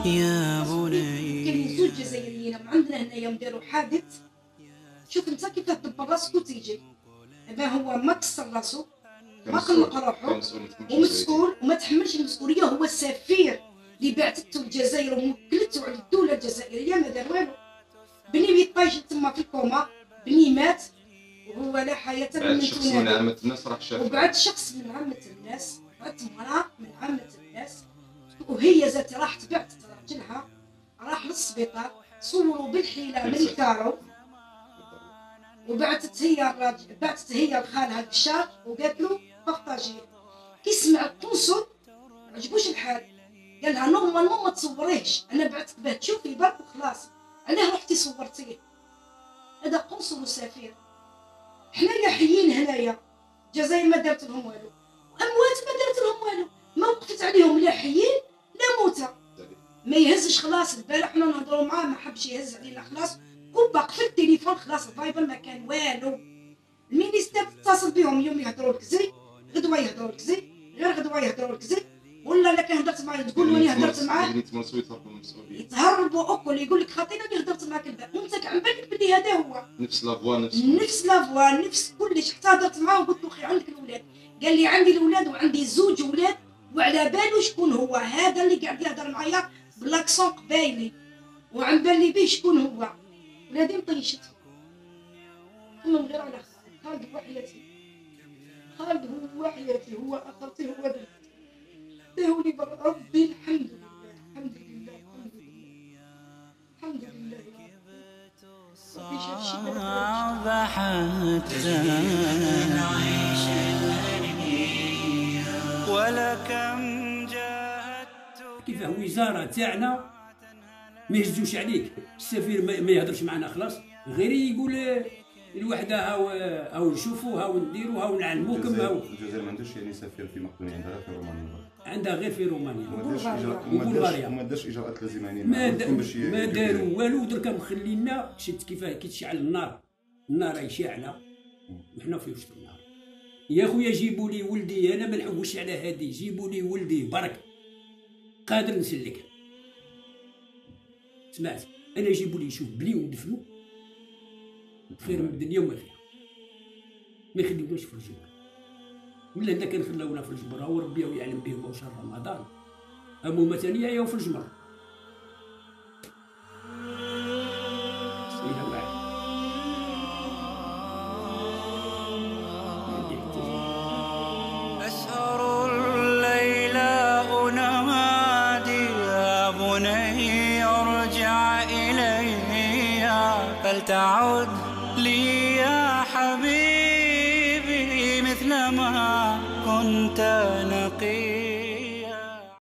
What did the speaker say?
يا بني. كاين زوج جزائريين عندنا هنايا نديروا حادث. شوف انت كيف تدبر راسك وتيجي، ما هو ما كسر راسو، ما قلق روحو، ومسؤول وما تحملش المسؤوليه. هو السفير اللي بعثته الجزائر وموكلته على الدوله الجزائريه، ما دار والو. بني بيطيش تما في الكوما، بني مات وهو لا حياه بعد شخص من عامه الناس راح شاف، وبعد شخص من عامه الناس، بعد مراه من عامه الناس، وهي ذات راحت بعثت راجلها راح للسبيطار، صوروا بالحيله من الكارو، وبعثت هي الراجل، بعثت هي لخالها البشار وقالت له بارطاجيه. كي سمع القنصل ما عجبوش الحال، قال لها نورمالمون ما تصوريهش، انا بعثت باه تشوفي برك وخلاص، علاه رحتي صورتيه؟ هذا قنصل وسفير. حنايا حيين هنايا الجزائر ما دارت لهم والو، اموات ما دارت لهم والو، ما وقفت عليهم لا حيين لا موتى. ما يهزش خلاص. البارح حنا نهضروا معاه ما حبش يهز علينا خلاص، كوبا قفل التليفون خلاص، الفايبر ما كان والو. المينيستير تتصل بهم يوم يهضروا لك زي غدوه يهضروا لك زي غير غدوه يهضروا لك زي، ولا لا كان هضرت معاه تقول له انا هضرت معاه يتهربوا اكل يقول لك خاطينا اللي هضرت معاك البارح، وانت كان بالك بلي هذا هو نفس لافوا نفس لافوا نفس كلش. حتى هضرت معاه وقلت له اخي عندك الاولاد؟ قال لي عندي الاولاد وعندي زوج اولاد، وعلى بالو شكون هو هذا اللي قاعد يهضر معايا بلاكسون قبايلي، وعن بالي بيه شكون هو. ولادي مطيشت من غير على خالد هو حياتي، خالد هو حياتي، هو اخرتي، هو درتي داولي بربي. الحمد لله الحمد لله الحمد لله الحمد لله. ربي شاف شي حتى نعيش ولكم جاهدت. كيف الوزاره تاعنا ما يهزوش عليك، السفير ما يهضرش معنا خلاص، غير يقول الوحده هاو نشوفوا هاو نديروا هاو نعلموكم. هاو الجزائر ما عندوش يعني سفير في مقدونيا، عندها في رومانيا، عندها غير في رومانيا وبلغاريا. ما دارش اجراءات لازمه يعني ما داروا والو. دركا مخلينا شفت كيفاه كي تشعل النار راهي شاعله وحنا في وسط النار. يا خويا جيبوا لي ولدي، انا ما نحوش على هادي، جيبوا لي ولدي برك قادر نسلك. سمعت انا جيبوا لي يشوف بني وندفنو خير من الدنيا وما فيها، ما يخليوناش في الجبر، ولا هنا كان خلاونا في الجبر وربي يعلم بهم شهر رمضان. همومه ثانيه ياو في الجمر. أسهر الليل أنادي يا بني ارجع إلي فلتعد لي